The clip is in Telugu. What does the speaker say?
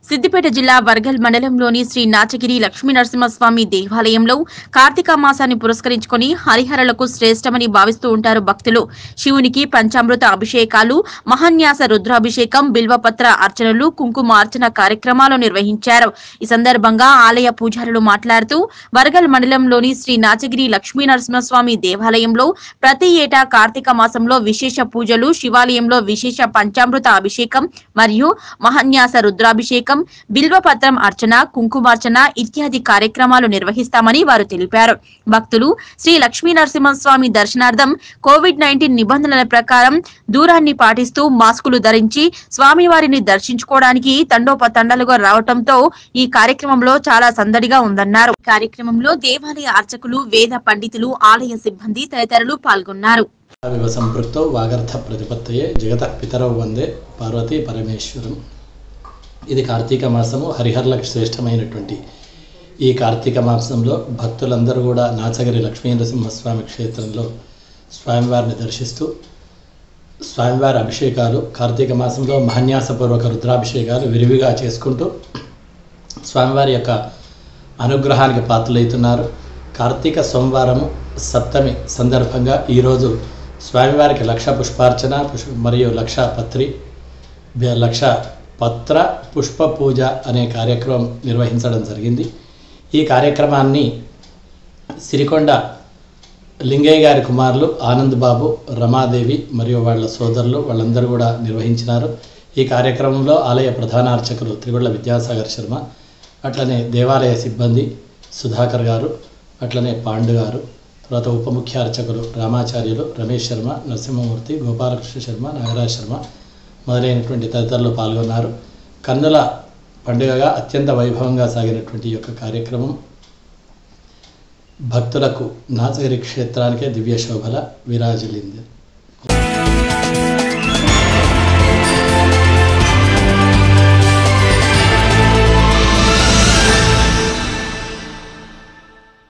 సిద్దిపేట జిల్లా వర్గల్ మండలంలోని శ్రీ నాచగిరి లక్ష్మీనరసింహస్వామి దేవాలయంలో కార్తీక మాసాన్ని పురస్కరించుకుని హరిహరలకు శ్రేష్టమని భావిస్తూ ఉంటారు భక్తులు. శివునికి పంచామృత అభిషేకాలు, మహాన్యాస రుద్రాభిషేకం, బిల్వపత్ర అర్చనలు, కుంకుమార్చన కార్యక్రమాలు నిర్వహించారు. ఈ సందర్భంగా ఆలయ పూజారులు మాట్లాడుతూ వర్గల్ మండలంలోని శ్రీ నాచగిరి లక్ష్మీనరసింహస్వామి దేవాలయంలో ప్రతి ఏటా కార్తీక మాసంలో విశేష పూజలు, శివాలయంలో విశేష పంచామృత అభిషేకం మరియు మహాన్యాస రుద్రాభిషేకం, బిల్వపత్రం అర్చన, కుంకుమార్చన ఇత్యాది కార్యక్రమాలు నిర్వహిస్తామని వారు తెలిపారు. భక్తులు శ్రీ లక్ష్మీనరసింహస్వామి దర్శనార్థం కోవిడ్-19 నిబంధనల ప్రకారం దూరాన్ని పాటిస్తూ మాస్కులు ధరించి స్వామివారిని దర్శించుకోవడానికి తండోపతండాలుగా రావడంతో ఈ కార్యక్రమంలో చాలా సందడిగా ఉందన్నారు. కార్యక్రమంలో దేవాలయ అర్చకులు, వేద పండితులు, ఆలయ సిబ్బంది తదితరులు పాల్గొన్నారు. సంపృక్తో వాగర్థ ప్రతిపత్తయే జగత పితరౌ వందే పార్వతీ పరమేశ్వరం. ఇది కార్తీక మాసము, హరిహర్లకు శ్రేష్టమైనటువంటి ఈ కార్తీక మాసంలో భక్తులందరూ కూడా నాచగిరి లక్ష్మీనరసింహస్వామి క్షేత్రంలో స్వామివారిని దర్శిస్తూ స్వామివారి అభిషేకాలు, కార్తీక మాసంలో మహాన్యాసపూర్వక రుద్రాభిషేకాలు విరివిగా చేసుకుంటూ స్వామివారి యొక్క అనుగ్రహానికి పాత్రలవుతున్నారు. కార్తీక సోమవారము సప్తమి సందర్భంగా ఈరోజు స్వామివారికి లక్ష పుష్పార్చన మరియు లక్ష పత్ర పుష్ప పూజ అనే కార్యక్రమం నిర్వహించడం జరిగింది. ఈ కార్యక్రమాన్ని సిరికొండ లింగయ్య గారి కుమారులు ఆనంద్ బాబు, రమాదేవి మరియు వాళ్ళ సోదరులు వాళ్ళందరూ కూడా నిర్వహించినారు. ఈ కార్యక్రమంలో ఆలయ ప్రధాన అర్చకులు త్రిగుళ్ల విద్యాసాగర్ శర్మ, అట్లనే దేవాలయ సిబ్బంది సుధాకర్ గారు, అట్లనే పాండు గారు, తర్వాత ఉప ముఖ్య అర్చకులు రామాచార్యులు, రమేష్ శర్మ, నరసింహమూర్తి, గోపాలకృష్ణ శర్మ, నాగరాజ్ శర్మ మొదలైనటువంటి తదితరులు పాల్గొన్నారు. కన్నుల పండుగగా అత్యంత వైభవంగా సాగినటువంటి ఈ యొక్క కార్యక్రమం భక్తులకు నాచగిరి క్షేత్రానికే దివ్య శోభల విరాజిల్లింది.